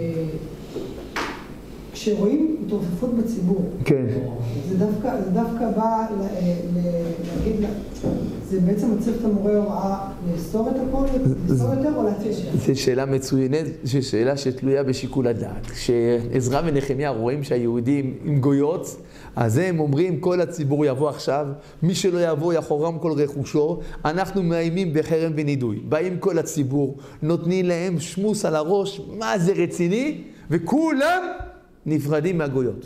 כשרואים התרופפות בציבור, כן. זה דווקא, זה דווקא בא להגיד, זה בעצם מצריך את המורה הוראה לאסור את הכל, לאסור יותר או להציע? זו שאלה מצוינת, זו שאלה שתלויה בשיקול הדעת. כשעזרא ונחמיה רואים שהיהודים עם גויות, אז הם אומרים, כל הציבור יבוא עכשיו, מי שלא יבוא יחורם כל רכושו, אנחנו מאיימים בחרם ונידוי. באים כל הציבור, נותנים להם שמוס על הראש, מה זה רציני? וכולם נפרדים מהגויות.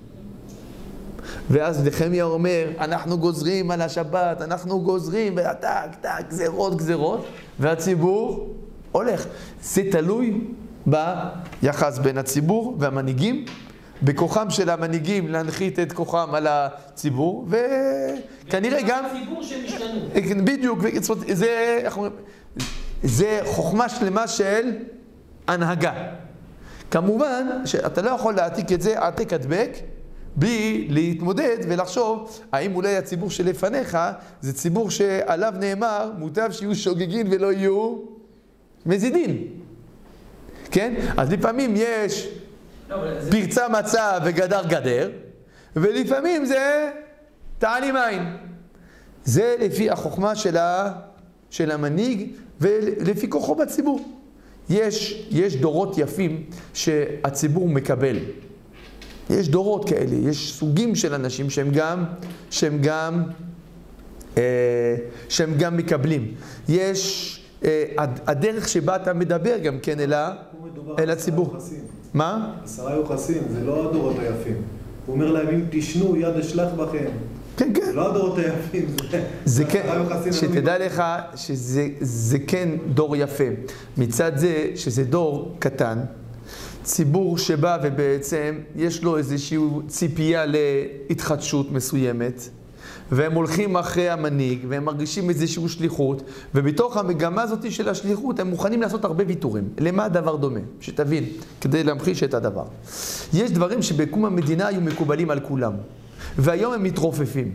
ואז נחמיה אומר, אנחנו גוזרים על השבת, אנחנו גוזרים, וטק, טק, גזרות, גזרות, והציבור הולך. זה תלוי ביחס בין הציבור והמנהיגים, בכוחם של המנהיגים להנחית את כוחם על הציבור, וכנראה גם... הציבור שמשתנו. בדיוק, זה, זה חוכמה שלמה של הנהגה. כמובן שאתה לא יכול להעתיק את זה העתק הדבק בלי להתמודד ולחשוב האם אולי הציבור שלפניך זה ציבור שעליו נאמר מוטב שיהיו שוגגין ולא יהיו מזידין. כן? אז לפעמים יש פרצה מצה וגדר גדר, ולפעמים זה תעלים עין. זה לפי החוכמה של, ה... של המנהיג ולפי כוחו בציבור. יש, יש דורות יפים שהציבור מקבל. יש דורות כאלה, יש סוגים של אנשים שהם גם, שהם גם, אה, שהם גם מקבלים. יש אה, הדרך שבה אתה מדבר גם כן אל, אל הציבור. מה? עשרה יוחסים, זה לא הדורות היפים. הוא אומר להם, אם תשנו, יד אשלח בכם. כן, כן. זה לא הדורות היפים, זה... זה כן, שתדע לך שזה זה כן דור יפה. מצד זה שזה דור קטן, ציבור שבא ובעצם יש לו איזושהי ציפייה להתחדשות מסוימת, והם הולכים אחרי המנהיג, והם מרגישים איזושהי שליחות, ובתוך המגמה הזאת של השליחות הם מוכנים לעשות הרבה ויתורים. למה הדבר דומה? שתבין, כדי להמחיש את הדבר. יש דברים שבקום המדינה היו מקובלים על כולם, והיום הם מתרופפים.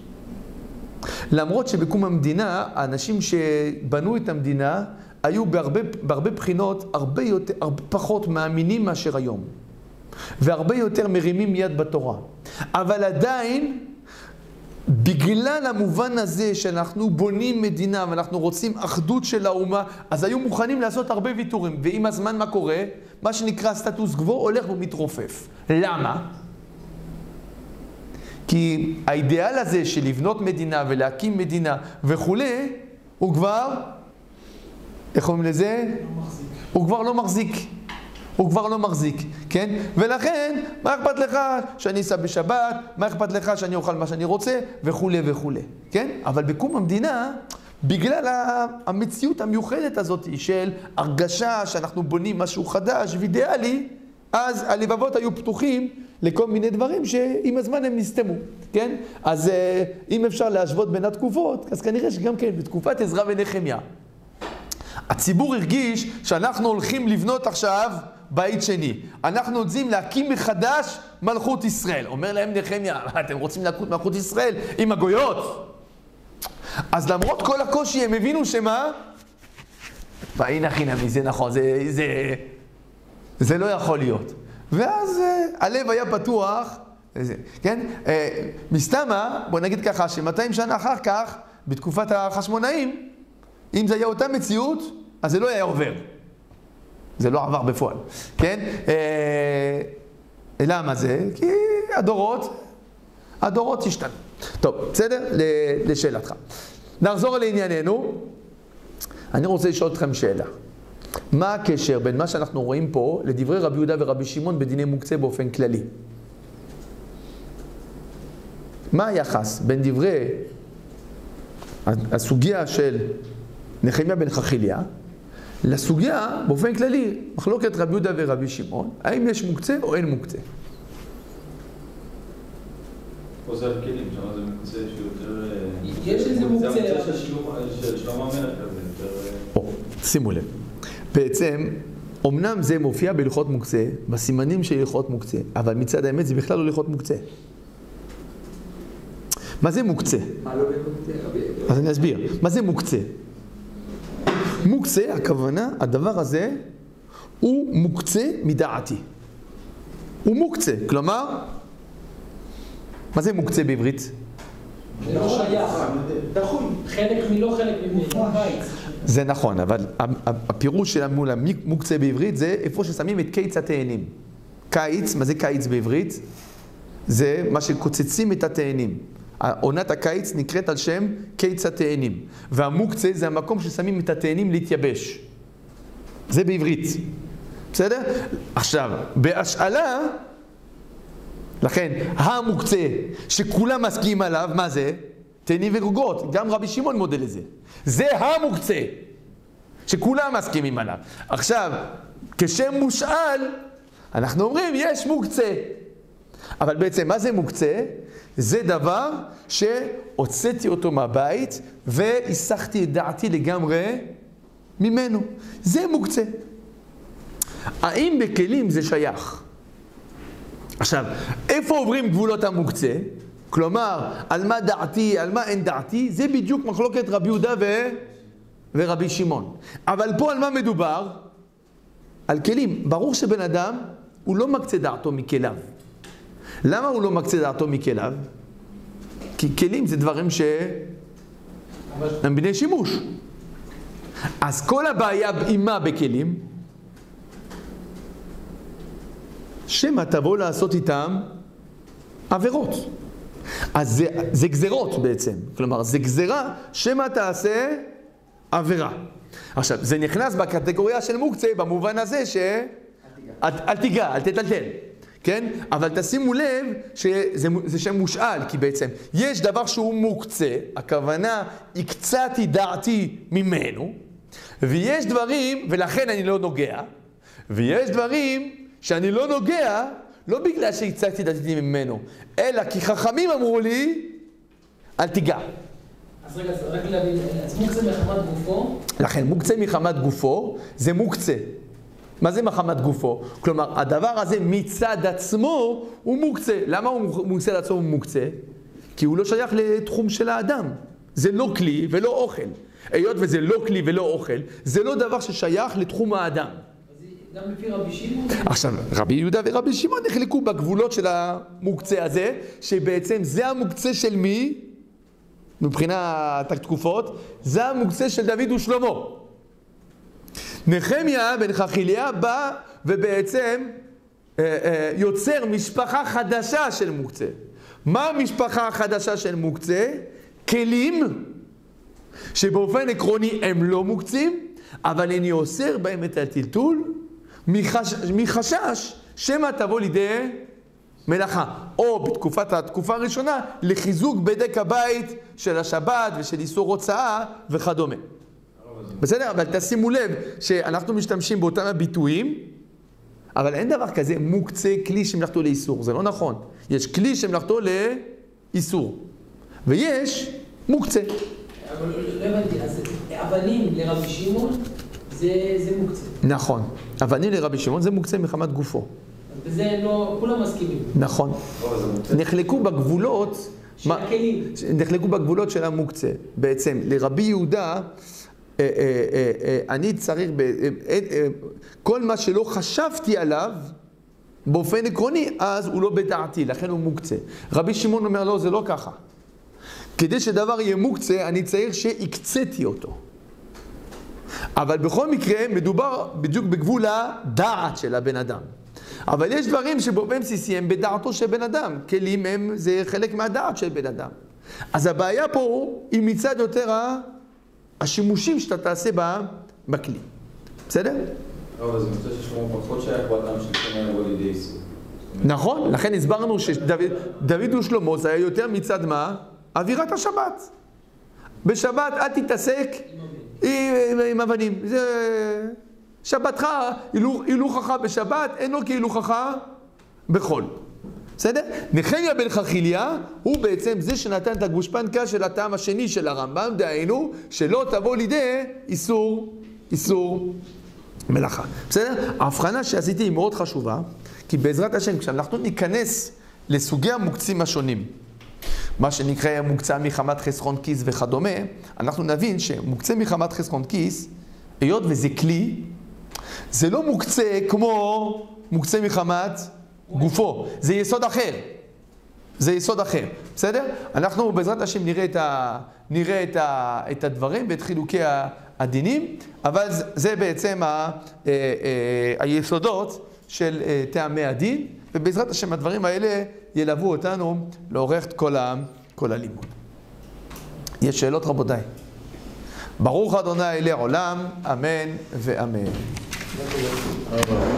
למרות שבקום המדינה, האנשים שבנו את המדינה, היו בהרבה, בהרבה בחינות הרבה, יותר, הרבה פחות מאמינים מאשר היום. והרבה יותר מרימים יד בתורה. אבל עדיין, בגלל המובן הזה שאנחנו בונים מדינה ואנחנו רוצים אחדות של האומה, אז היו מוכנים לעשות הרבה ויתורים. ועם הזמן מה קורה? מה שנקרא סטטוס קוו הולך ומתרופף. למה? כי האידיאל הזה של לבנות מדינה ולהקים מדינה וכולי, הוא כבר, איך אומרים לזה? לא מחזיק. הוא כבר לא מחזיק. הוא כבר לא מחזיק, כן? ולכן, מה אכפת לך שאני אסע בשבת? מה אכפת לך שאני אוכל מה שאני רוצה? וכולי וכולי, כן? אבל בקום המדינה, בגלל המציאות המיוחדת הזאת של הרגשה שאנחנו בונים משהו חדש ואידיאלי, אז הלבבות היו פתוחים לכל מיני דברים שעם הזמן הם נסתמו, כן? אז אם אפשר להשוות בין התקופות, אז כנראה שגם כן בתקופת עזרא ונחמיה, הציבור הרגיש שאנחנו הולכים לבנות עכשיו בית שני. אנחנו רוצים להקים מחדש מלכות ישראל. אומר להם נחמיה, אתם רוצים להקים מלכות ישראל עם הגויות? אז למרות כל הקושי הם הבינו שמה? והנה חינמי, זה נכון, זה, זה, זה לא יכול להיות. ואז הלב היה פתוח, כן? מסתמה, בוא נגיד ככה, ש-מאתיים שנה אחר כך, בתקופת החשמונאים, אם זה היה אותה מציאות, אז זה לא היה עובר. זה לא עבר בפועל, כן? למה זה? כי הדורות, הדורות השתנו. טוב, בסדר? לשאלתך. נחזור לענייננו. אני רוצה לשאול אתכם שאלה. מה הקשר בין מה שאנחנו רואים פה לדברי רבי יהודה ורבי שמעון בדיני מוקצה באופן כללי? מה היחס בין דברי הסוגיה של נחמיה בן חכיליה לסוגיה באופן כללי, מחלוקת רבי יהודה ורבי שמעון, האם יש מוקצה או אין מוקצה? פה זה על כלים, שם זה מוקצה שיותר... יש איזה מוקצה של שלמה המלך כזה, יותר... שימו לב, בעצם, אמנם זה מופיע בהלכות מוקצה, בסימנים של הלכות מוקצה, אבל מצד האמת זה בכלל לא הלכות מוקצה. מה זה מוקצה? מה לא מוקצה? אז אני אסביר. מה זה מוקצה? מוקצה, הכוונה, הדבר הזה, הוא מוקצה מדעתי. הוא מוקצה, כלומר, מה זה מוקצה בעברית? זה לא שייך. דחוי. חלק מלא חלק מבית. זה נכון, אבל הפירוש של מול המוקצה בעברית זה איפה ששמים את קיץ התאנים. קיץ, מה זה קיץ בעברית? זה מה שקוצצים את התאנים. עונת הקיץ נקראת על שם קיץ התאנים. והמוקצה זה המקום ששמים את התאנים להתייבש. זה בעברית. בסדר? עכשיו, בהשאלה, לכן, המוקצה שכולם מסכימים עליו, מה זה? תאנים וגוגות. גם רבי שמעון מודה לזה. זה המוקצה שכולם מסכימים עליו. עכשיו, כשם מושאל, אנחנו אומרים, יש מוקצה. אבל בעצם, מה זה מוקצה? זה דבר שהוצאתי אותו מהבית והיסחתי את דעתי לגמרי ממנו. זה מוקצה. האם בכלים זה שייך? עכשיו, איפה עוברים גבולות המוקצה? כלומר, על מה דעתי, על מה אין דעתי, זה בדיוק מחלוקת רבי יהודה ו... ורבי שמעון. אבל פה על מה מדובר? על כלים. ברור שבן אדם, הוא לא מקצה דעתו מכליו. למה הוא לא מקצה דעתו מכליו? כי כלים זה דברים שהם בני שימוש. אז כל הבעיה עם מה בכלים? שמה תבוא לעשות איתם עבירות. אז זה, זה גזרות בעצם. כלומר, זה גזרה שמה תעשה עבירה. עכשיו, זה נכנס בקטגוריה של מוקצה במובן הזה ש... אל, אל תיגע, אל תטלטל. כן? אבל תשימו לב שזה זה שם מושאל, כי בעצם יש דבר שהוא מוקצה, הכוונה הקצתי דעתי ממנו, ויש דברים, ולכן אני לא נוגע, ויש דברים שאני לא נוגע, לא בגלל שהקצתי דעתי ממנו, אלא כי חכמים אמרו לי, אל תיגע. אז רגע, רק להבין, אז מוקצה מחמת גופו? לכן, מוקצה מחמת גופו, זה מוקצה. מה זה מחמת גופו? כלומר, הדבר הזה מצד עצמו הוא מוקצה. למה הוא מצד עצמו הוא מוקצה? כי הוא לא שייך לתחום של האדם. זה לא כלי ולא אוכל. היות וזה לא כלי ולא אוכל, זה לא דבר ששייך לתחום האדם. אז גם לפי רבי שמעון? עכשיו, רבי יהודה ורבי שמעון נחלקו בגבולות של המוקצה הזה, שבעצם זה המוקצה של מי? מבחינת התקופות, זה המוקצה של דוד ושלמה. נחמיה בן חכיליה בא ובעצם אה, אה, יוצר משפחה חדשה של מוקצה. מה המשפחה החדשה של מוקצה? כלים שבאופן עקרוני הם לא מוקצים, אבל אני אוסר בהם את הטלטול מחש... מחשש שמה תבוא לידי מלאכה, או בתקופת התקופה הראשונה, לחיזוק בדק הבית של השבת ושל איסור הוצאה וכדומה. בסדר? אבל תשימו לב שאנחנו משתמשים באותם הביטויים, אבל אין דבר כזה מוקצה כלי שמלאכתו לאיסור, זה לא נכון. יש כלי שמלאכתו לאיסור, ויש מוקצה. אבל לא הבנתי, אז אבנים לרבי שמעון זה, זה מוקצה. נכון, אבנים לרבי שמעון זה מוקצה מחמת גופו. וזה לא, כולם מסכימים. נכון. נחלקו בגבולות, של הכלים. נחלקו בגבולות של המוקצה. בעצם, לרבי יהודה, אני צריך, כל מה שלא חשבתי עליו, באופן עקרוני, אז הוא לא בדעתי, לכן הוא מוקצה. רבי שמעון אומר, לא, זה לא ככה. כדי שדבר יהיה מוקצה, אני צריך שהקציתי אותו. אבל בכל מקרה, מדובר בדיוק בגבול הדעת של הבן אדם. אבל יש דברים שבאופן בסיסי הם בדעתו של בן אדם. כלים הם, זה חלק מהדעת של בן אדם. אז הבעיה פה היא מצד יותר השימושים שאתה תעשה בה בכלי. בסדר? אבל זה מצא ששמור פחות שייך באדם של כנראה הוא לידי איסור. נכון, לכן הסברנו שדוד ושלמה זה היה יותר מצד מה? אווירת השבת. בשבת אל תתעסק עם אבנים. זה... שבתך, הילוכך בשבת, אינו כהילוכך בחול. בסדר? נחמיה בן חכיליה הוא בעצם זה שנתן את הגושפנקה של הטעם השני של הרמב"ם, דהיינו שלא תבוא לידי איסור, איסור מלאכה. בסדר? ההבחנה שעשיתי היא מאוד חשובה, כי בעזרת השם כשאנחנו ניכנס לסוגי המוקצים השונים, מה שנקרא מוקצה מחמת חסכון כיס וכדומה, אנחנו נבין שמוקצה מחמת חסכון כיס, היות וזה כלי, זה לא מוקצה כמו מוקצה מחמת גופו, זה יסוד אחר. זה יסוד אחר, בסדר? אנחנו בעזרת השם נראה את, ה, נראה את, ה, את הדברים ואת חילוקי הדינים, אבל זה, זה בעצם ה, ה, ה, היסודות של טעמי הדין, ובעזרת השם הדברים האלה ילוו אותנו לאורך כל, ה, כל הלימוד. יש שאלות רבותיי? ברוך אדוני לעולם, אמן ואמן.